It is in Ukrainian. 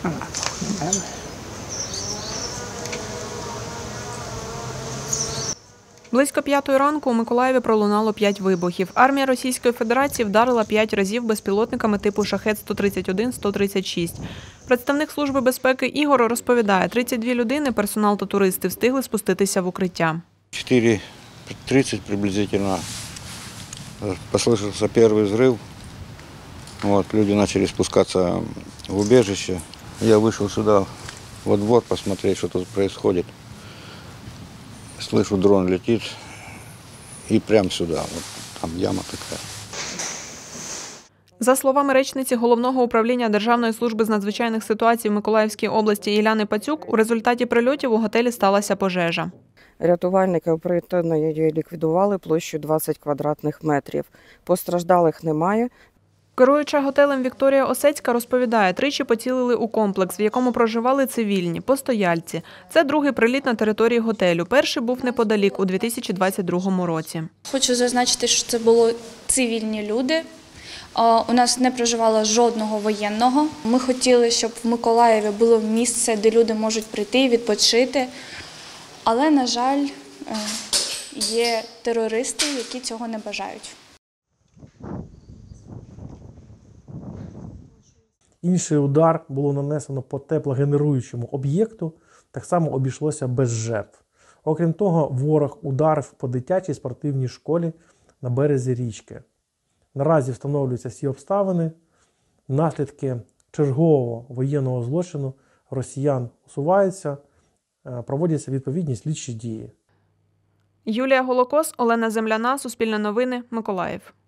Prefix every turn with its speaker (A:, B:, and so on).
A: Близько 5-ї ранку у Миколаєві пролунало 5 вибухів. Армія Російської Федерації вдарила 5 разів безпілотниками типу «Шахед-131», «136». Представник Служби безпеки Ігор розповідає, 32 людини, персонал та туристи встигли спуститися в укриття.
B: 4:30 приблизительно послышался первый взрыв. Люди начали спускаться в убежище. Я вышел сюда во двор посмотреть, что тут происходит. Слышу, дрон летит и прямо сюда. Там яма такая.
A: За словами речниці Головного управління Державної служби з надзвичайних ситуацій в Миколаївській області Іляни Пацюк, у результаті прильотів у готелі сталася пожежа.
C: Рятувальники оперативно її ліквідували площею 20 квадратних метрів. Постраждалих немає.
A: Керуюча готелем Вікторія Осецька розповідає, тричі поцілили у комплекс, в якому проживали цивільні, постояльці. Це другий приліт на території готелю. Перший був неподалік у 2022 році.
D: Хочу зазначити, що це були цивільні люди. У нас не проживало жодного воєнного. Ми хотіли, щоб в Миколаєві було місце, де люди можуть прийти і відпочити. Але, на жаль, є терористи, які цього не бажають.
E: Інший удар було нанесено по теплогенеруючому об'єкту, так само обійшлося без жертв. Окрім того, ворог ударив по дитячій спортивній школі на березі річки. Наразі встановлюються всі обставини, наслідки чергового воєнного злочину росіян усуваються, проводяться відповідні слідчі дії.
A: Юлія Голокос, Олена Земляна, Суспільне новини, Миколаїв.